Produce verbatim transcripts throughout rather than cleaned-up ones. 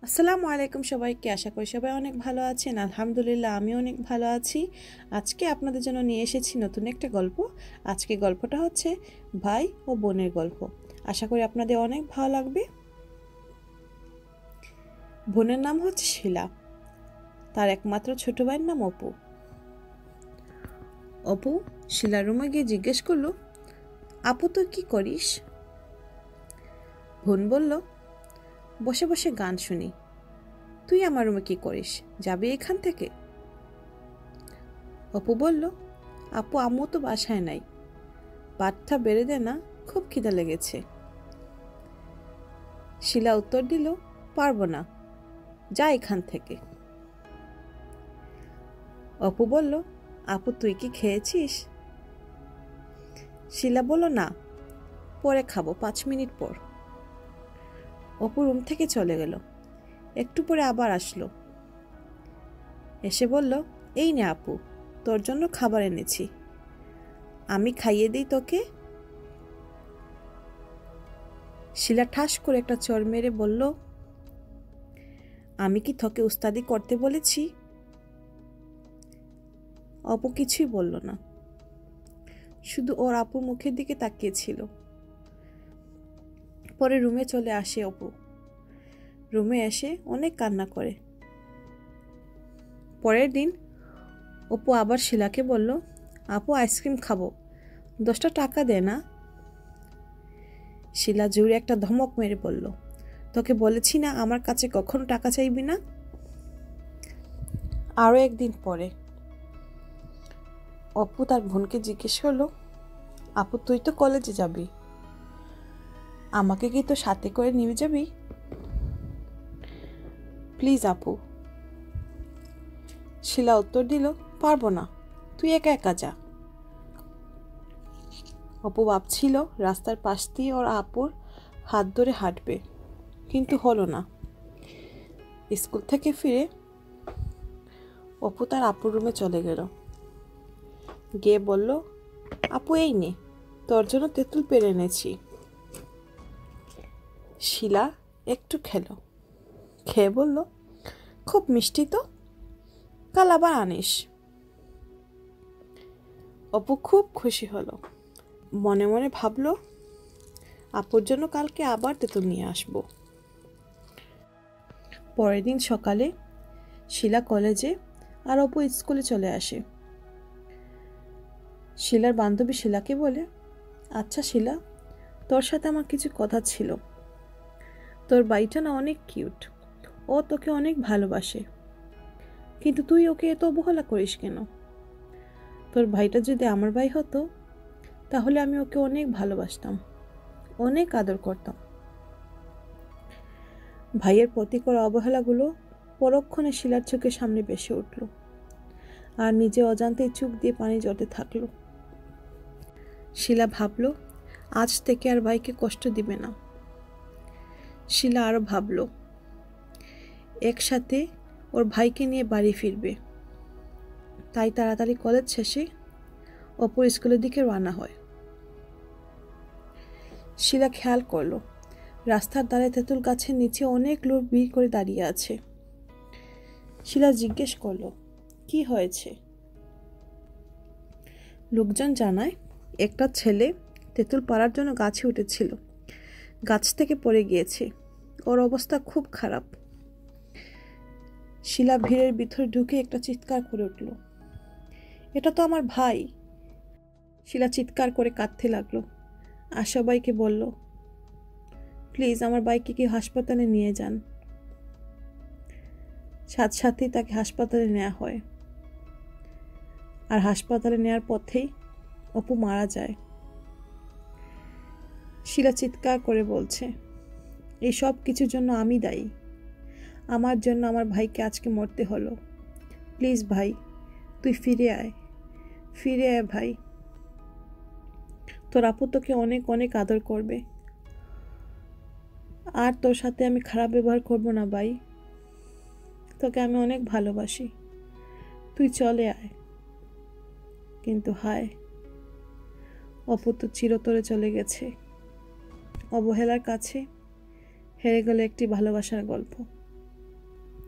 আসসালামু আলাইকুম সবাইকে। আশা করি সবাই অনেক ভালো আছেন। আলহামদুলিল্লাহ আমি অনেক ভালো আছি। আজকে আপনাদের জন্য নিয়ে এসেছি নতুন একটা গল্প। আজকে গল্পটা হচ্ছে ভাই ও বোনের গল্প। আশা করি আপনাদের অনেক ভালো লাগবে। বোনের নাম হচ্ছে শিলা, তার একমাত্র ছোট ভাইয়ের নাম অপু। অপু শিলার রুমে গিয়ে জিজ্ঞেস করলো, আপু তুই কি করিস? বোন বলল, বসে বসে গান শুনি। তুই আমার রুমে কি করিস? যাবি এখান থেকে? অপু বলল, আপু আম্মু তো বাসায় নাই, ভাতটা বেড়ে দে না, খুব খিদা লেগেছে। শিলা উত্তর দিল, পারবো না, যা এখান থেকে। অপু বলল, আপু তুই কি খেয়েছিস? শিলা বলল, না, পরে খাবো, পাঁচ মিনিট পর। অপু রুম থেকে চলে গেল। একটু পরে আবার আসলো, এসে বলল, এই নে আপু, তোর জন্য খাবার এনেছি, আমি খাইয়ে দিই তোকে। শিলা ঠাস করে একটা চড় মেরে বলল, আমি কি তোকে উস্তাদি করতে বলেছি? অপু কিছুই বলল না, শুধু ওর আপুর মুখের দিকে তাকিয়েছিল। পরে রুমে চলে আসে অপু। রুমে এসে অনেক কান্না করে। পরের দিন অপু আবার শিলাকে বলল, আপু আইসক্রিম খাবো, দশটা টাকা দে না। শিলা জোরে একটা ধমক মেরে বলল, তোকে বলেছি না আমার কাছে কখনো টাকা চাইবি না। আরও একদিন পরে অপু তার বোনকে জিজ্ঞেস করলো, আপু তুই তো কলেজে যাবি, আমাকে কি তো সাথে করে নিয়ে যাবি প্লিজ আপু? শিলা উত্তর দিল, পারবো না, তুই একা একা যা। অপু ভাবছিল রাস্তার পাশ দিয়ে ওর আপুর হাত ধরে হাঁটবে, কিন্তু হলো না। স্কুল থেকে ফিরে অপু তার আপুর রুমে চলে গেল। গিয়ে বলল, আপু এই নে, তোর জন্য তেঁতুল পেড়ে এনেছি। শিলা একটু খেলো, খেয়ে বলল, খুব মিষ্টি তো, কাল আবার আনিস। অপু খুব খুশি হলো, মনে মনে ভাবলো আপুর জন্য কালকে আবার তেঁতুল নিয়ে আসবো। পরের দিন সকালে শিলা কলেজে আর অপু স্কুলে চলে আসে। শিলার বান্ধবী শিলাকে বলে, আচ্ছা শিলা, তোর সাথে আমার কিছু কথা ছিল। তোর ভাইটা না অনেক কিউট, ও তোকে অনেক ভালোবাসে, কিন্তু তুই ওকে এত অবহেলা করিস কেন? তোর ভাইটা যদি আমার ভাই হতো তাহলে আমি ওকে অনেক ভালোবাসতাম, অনেক আদর করতাম। ভাইয়ের প্রতি করা অবহেলাগুলো পরক্ষণে শিলার চোখের সামনে ভেসে উঠল, আর নিজে অজান্তেই চোখ দিয়ে পানি ঝরতে থাকলো। শিলা ভাবল, আজ থেকে আর ভাইকে কষ্ট দিবে না। শিলা আরও ভাবল, একসাথে ওর ভাইকে নিয়ে বাড়ি ফিরবে। তাই তাড়াতাড়ি কলেজ শেষে অপুর স্কুলের দিকে রওনা হয়। শিলা খেয়াল করলো রাস্তার ধারে তেঁতুল গাছের নিচে অনেক লোক ভিড় করে দাঁড়িয়ে আছে। শিলা জিজ্ঞেস করলো, কি হয়েছে? লোকজন জানায়, একটা ছেলে তেঁতুল পাড়ার জন্য গাছে উঠেছিল, গাছ থেকে পড়ে গিয়েছে, ওর অবস্থা খুব খারাপ। শিলা ভিড়ের ভিতরে ঢুকে একটা চিৎকার করে উঠল, এটা তো আমার ভাই। শিলা চিৎকার করে কাঁদতে লাগলো, আর সবাইকে বলল, প্লিজ আমার ভাইকে কি হাসপাতালে নিয়ে যান। সাথে সাথেই তাকে হাসপাতালে নেওয়া হয়, আর হাসপাতালে নেওয়ার পথেই অপু মারা যায়। শিলা চিৎকার করে বলছে, এই সব কিছুর জন্য আমি দায়ী, আমার জন্য আমার ভাইকে আজকে মরতে হলো। প্লিজ ভাই, তুই ফিরে আয়, ফিরে আয় ভাই, তোর আপু তোকে অনেক অনেক আদর করবে, আর তোর সাথে আমি খারাপ ব্যবহার করবো না ভাই, তোকে আমি অনেক ভালোবাসি, তুই চলে আয়। কিন্তু হায়, অপু তো চিরতরে চলে গেছে। অবহেলার কাছে হেরে গেল একটি ভালোবাসার গল্প।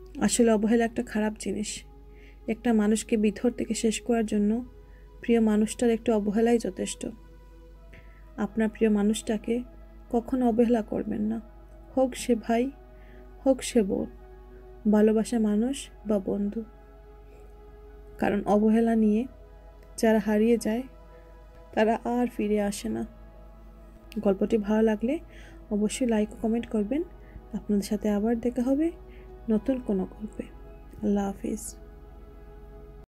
আসলে অবহেলা একটা খারাপ জিনিস। একটা মানুষকে ভিতর থেকে শেষ করার জন্য প্রিয় মানুষটার একটু অবহেলাই যথেষ্ট। আপনার প্রিয় মানুষটাকে কখনো অবহেলা করবেন না, হোক সে ভাই, হোক সে বোন, ভালোবাসা মানুষ বা বন্ধু। কারণ অবহেলা নিয়ে যারা হারিয়ে যায় তারা আর ফিরে আসে না। গল্পটি ভালো লাগলে অবশ্যই লাইক ও কমেন্ট করবেন। আপনাদের সাথে আবার দেখা হবে নতুন কোনো গল্পে। আল্লাহ হাফিজ।